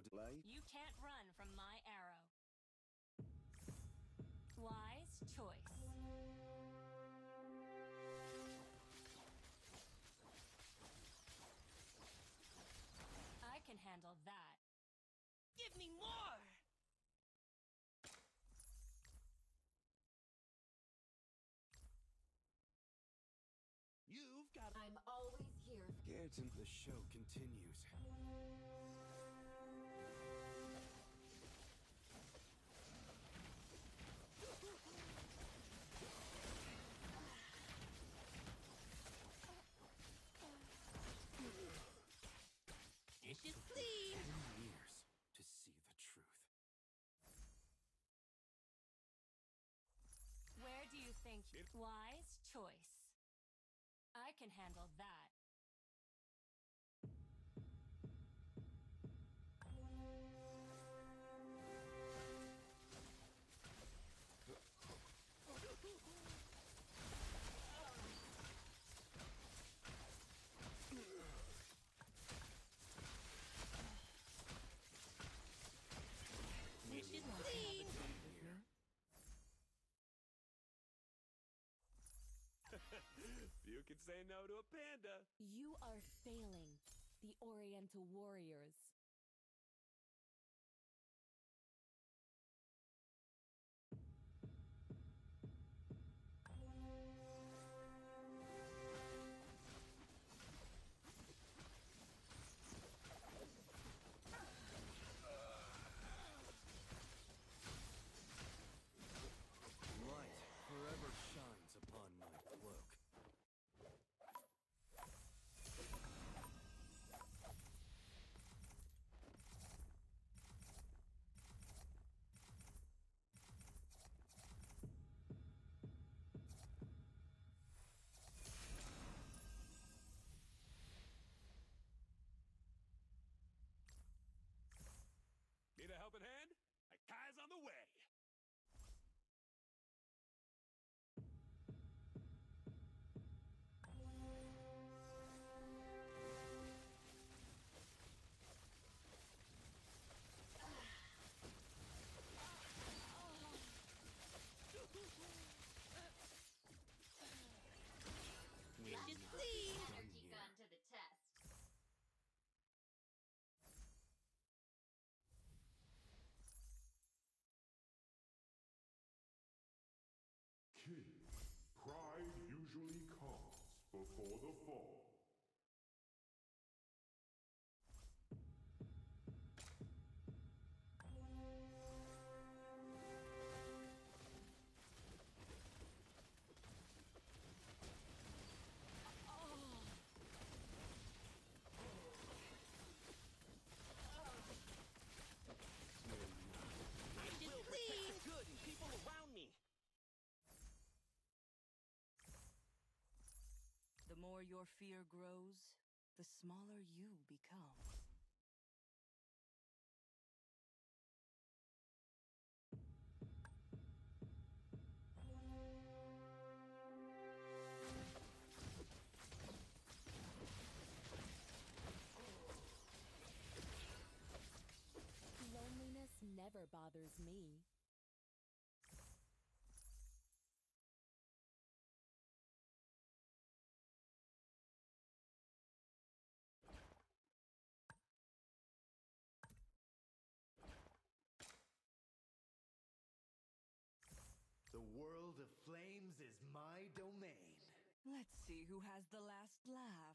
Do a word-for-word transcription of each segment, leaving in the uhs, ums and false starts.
delay. You can't run from my arrow. Wise choice. I can handle that. Give me more! You've got. I'm always here. Get in. The show continues. Dish is clean! Ten years to see the truth. Where do you think you... Wise choice. I can handle that. Dish is clean! You can say no to a panda. You are failing, the Oriental warriors. Light forever shines upon my cloak. Need a helping hand? A Kai's on the way. Dish is clean! Energy gun to the test. King, pride usually comes before the fall. Dish is clean! Good and people around me. The more your fear grows, the smaller you become. Loneliness never bothers me. The world of flames is my domain. Let's see who has the last laugh.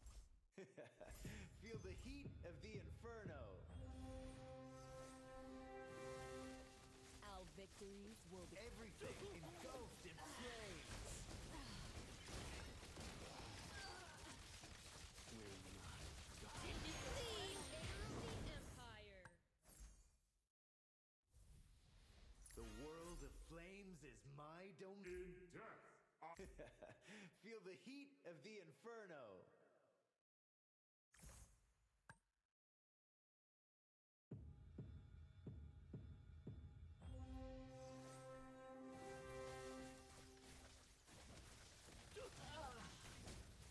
Feel the heat of the inferno. Our victories will be... Everything engulfed in flames. We're not done. Dish is clean! Empire. The world of flames is my domain. In death, I Feel the heat of the inferno.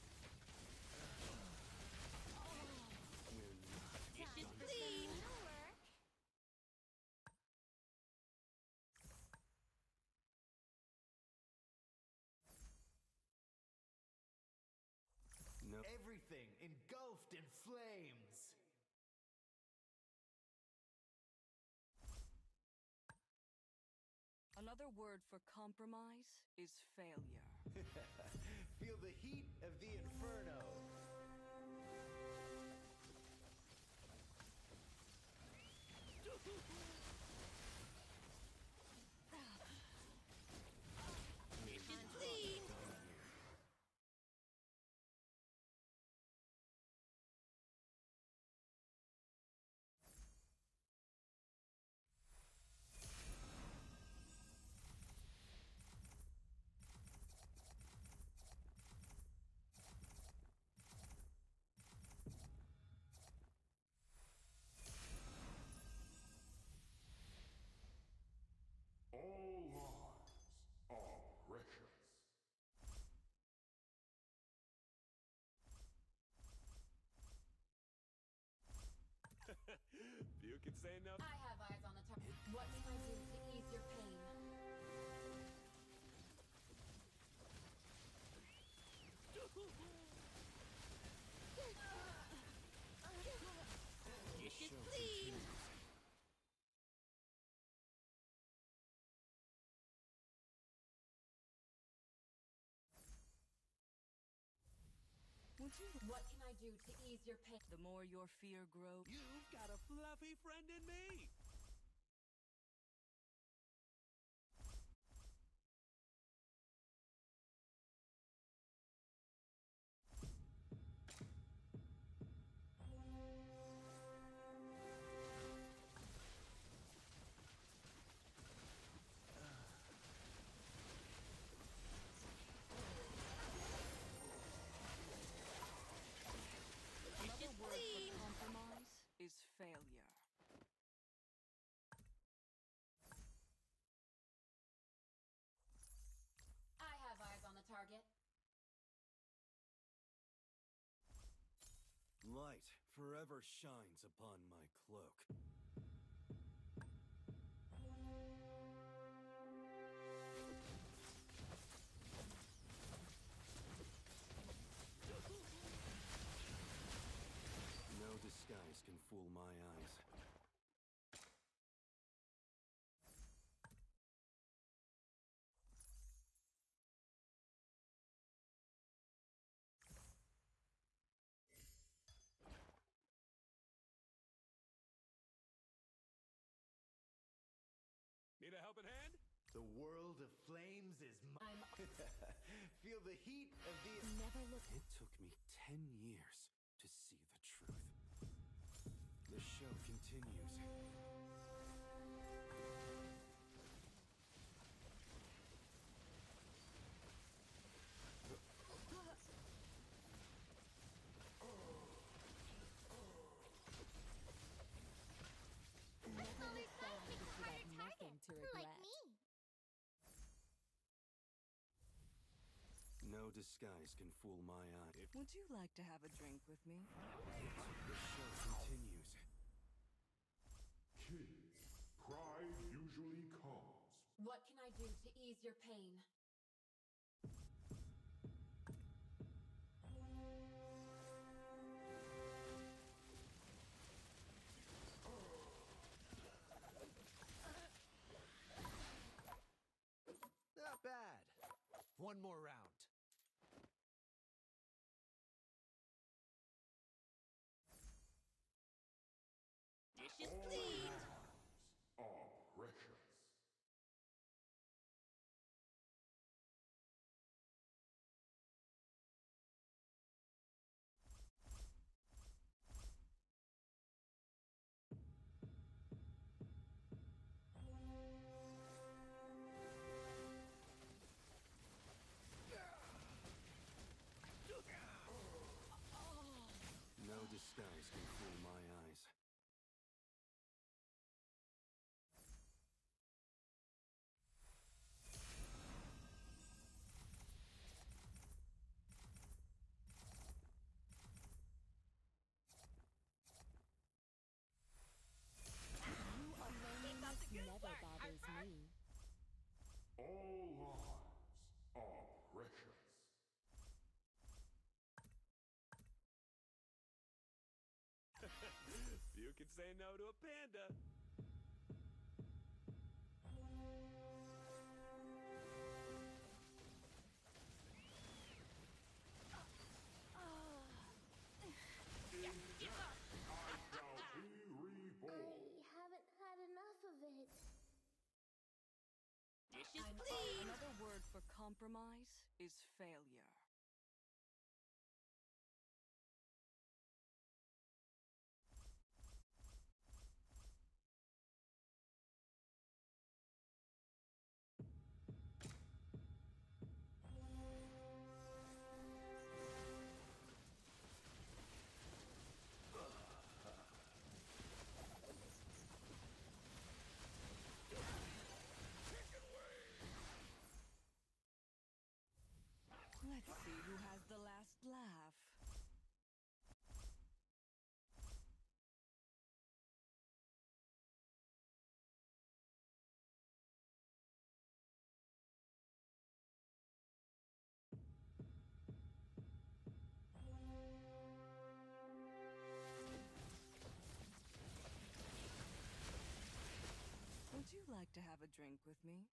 We're not Dish is done. clean! Power Another word for compromise is failure. Feel the heat of the inferno. Mission clean. All lives are precious. You can say no. I have eyes on the target. What can I do to ease your pain? Mission clean. Would you? What can I do to ease your pain? The more your fear grows. You've got a fluffy friend in me. Another word clean. for compromise is failure. I have eyes on the target. Light forever shines upon my cloak. No disguise can fool my eyes. Need a helping hand? The world of flames is mine. I'm Feel the heat of the. never look. It took me ten years to see the truth. The show continues. Only some make a harder target. Like me. No disguise can fool my eye. Would you like to have a drink with me? The show continues. Kids, pride usually comes. What can I do to ease your pain? Not bad. One more round. Dishes All clean. lives are precious. No disguise can fool my eyes. Never bothers me. All lives are precious. You can say no to a panda. Dishes, An- please. Another word for compromise is failure. Let's see who has the last laugh. Would you like to have a drink with me?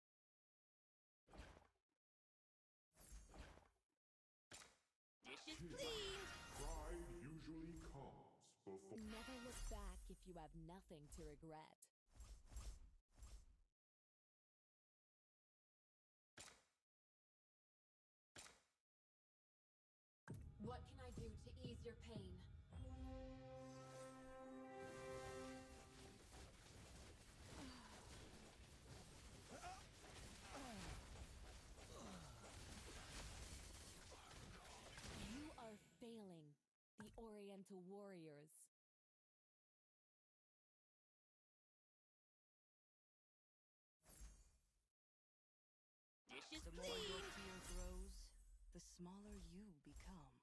Dishes, please. Pride usually comes before. Never look back if you have nothing to regret. What can I do to ease your pain? You are failing, the Oriental warriors. Dishes, The more your please. fear grows, the smaller you become.